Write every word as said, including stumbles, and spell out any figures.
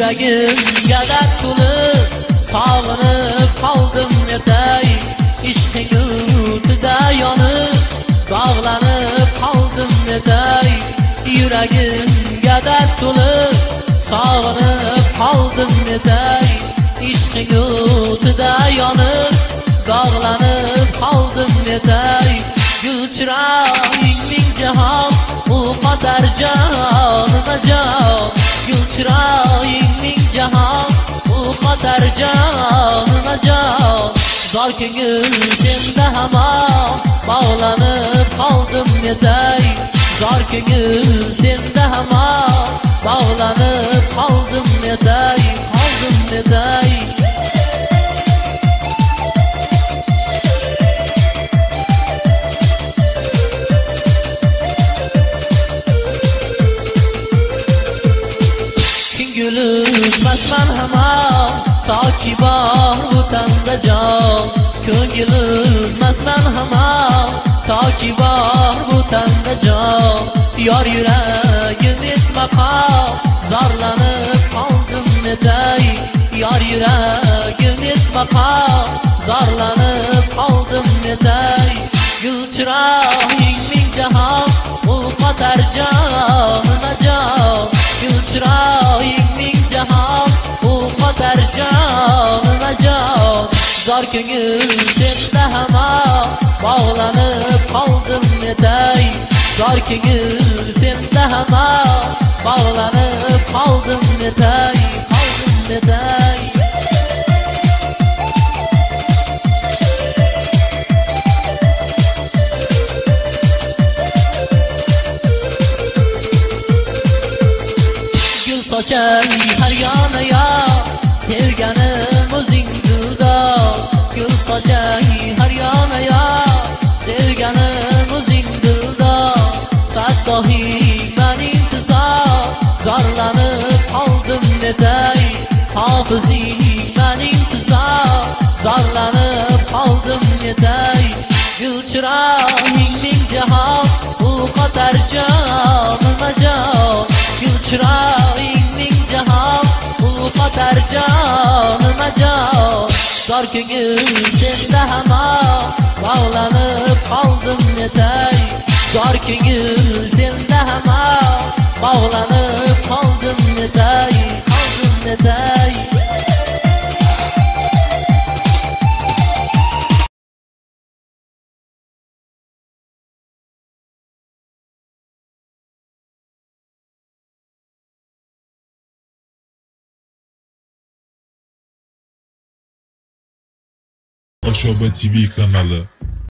Yuragimga dard to'lib sog'inib qoldim etay, ishqing o'tida yonib dog'lanib qoldim etay. Yuragimga dard to'lib sog'inib qoldim etay, ishqing o'tida yonib dog'lanib qoldim etay. Gul chiroying ming jahon u qadar jonima jon, gul chiroying ming jahon u qadar jonima jon. Zor ko'ngil senda hamon bog'lanib qoldim etay, zor ko'ngil senda hamon bog'lanib qoldim etay, qoldim etay. Ko'ngilizmasman hamon toki bor bu tanda jon, ko'ngilizmasman hamon toki bor bu tanda jon. Yor yuragim etmaqo zorlanib qoldim etay, yor yuragim etmaqo zorlanib qoldim etay. Gul chiroying ming jahon u qadar jonima jon, gul chiroying ming jahon u qadar jonima jon. Zor ko'ngil senda hamon bog'lanib qoldim etay, zor ko'ngil senda hamon bog'lanib qoldim etay, qoldim etay. Gul sochay har yoniga sevganim o'zing dildor, gul sochay har yoniga sevganim o'zing dildor. Fattohing men intizor zorlanib qoldim etay, hofizing men intizor zorlanib qoldim etay. Gul chiroying ming jahon u qadar jonima jon, gul chiroying ming jahon u qadar jonima jon. Zor ko'ngil senda hamon bog'lanib qoldim etay, zor ko'ngil senda hamon bog'lanib qoldim etay, qoldim etay. Ошоба ти ви каналы.